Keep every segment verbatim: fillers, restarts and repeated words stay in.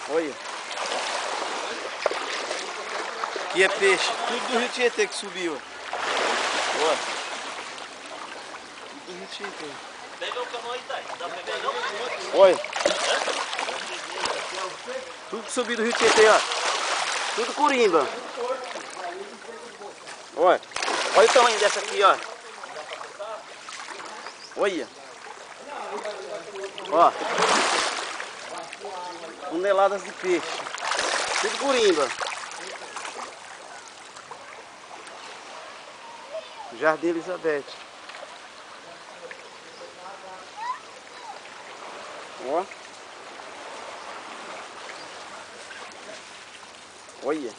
Olha. Aqui é peixe. Tudo do Rio Tietê que subiu. Olha. Tudo do Rio Tietê. Pega o cano aí, tá? Dá pra pegar não? Olha. Tudo que subiu do Rio Tietê, ó. Tudo curimba. Olha. Olha o tamanho dessa aqui, ó. Olha. Ó. Toneladas de peixe. Tudo curimba. Jardim Elizabeth. Ó. Olha.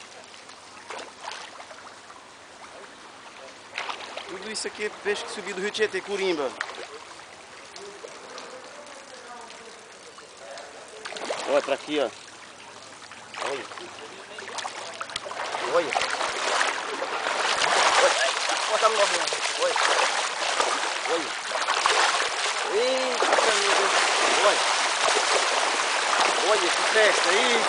Tudo isso aqui é peixe que subiu do Rio Tietê, curimba. Olha pra aqui, ó. Olha. Olha. Olha, tá morrendo. Olha. Olha. Eita, meu Deus. Olha. Olha que festa aí.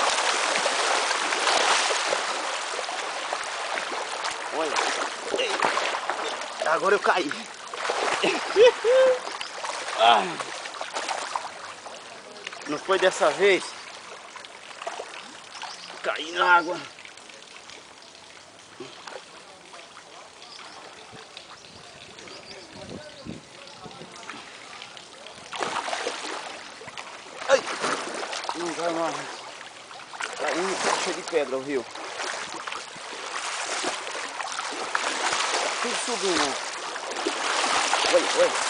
Olha. Eita. Agora eu caí. Não foi dessa vez. Caí na água. Ai. Não vai mais. Caindo, cheio de pedra o rio. Tudo subindo. Oi, oi.